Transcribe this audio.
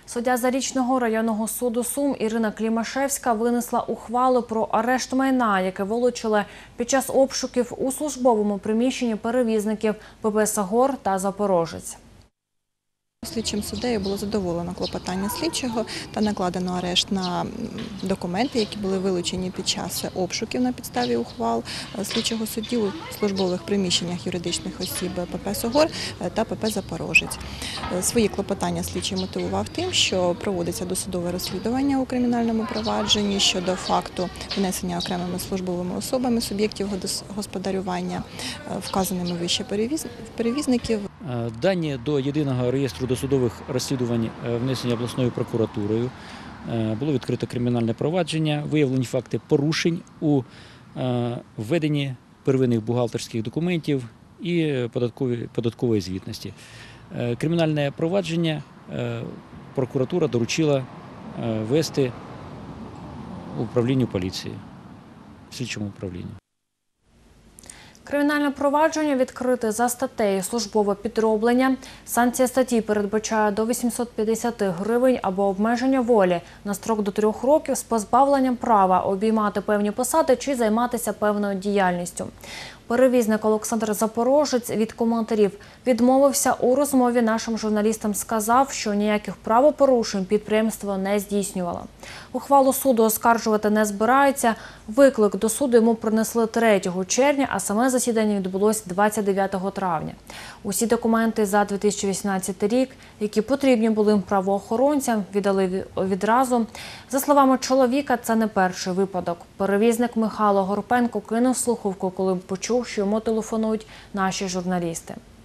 Суддя Зарічного районного суду Сум Ірина Клімашевська винесла ухвалу про арешт майна, яке вилучили під час обшуків у службовому приміщенні перевізників ПП «Сагор» та «Запорожець». Слідчим суддею було задоволено клопотання слідчого та накладено арешт на документи, які були вилучені під час обшуків на підставі ухвал слідчого судді у службових приміщеннях юридичних осіб ПП «Согор» та ПП «Запорожець». Свої клопотання слідчий мотивував тим, що проводиться досудове розслідування у кримінальному провадженні щодо факту внесення окремими службовими особами суб'єктів господарювання, вказаними вище перевізників. Дані до єдиного реєстру досудових розслідувань внесені обласною прокуратурою. Було відкрито кримінальне провадження, виявлені факти порушень у введенні первинних бухгалтерських документів і податкової звітності. Кримінальне провадження прокуратура доручила вести управлінню поліції, слідчому управлінню. Кримінальне провадження відкрите за статтею «Службове підроблення». Санкція статті передбачає до 850 гривень або обмеження волі на строк до 3 років з позбавленням права обіймати певні посади чи займатися певною діяльністю. Перевізник Олександр Запорожець від коментарів відмовився. У розмові нашим журналістам сказав, що ніяких правопорушень підприємство не здійснювало. Ухвалу суду оскаржувати не збирається. Виклик до суду йому принесли 3 червня, а саме засідання відбулось 29 травня. Усі документи за 2018 рік, які потрібні були правоохоронцям, віддали відразу. За словами чоловіка, це не перший випадок. Перевізник Михайло Горпенко кинув слухавку, коли почув, що йому телефонують наші журналісти.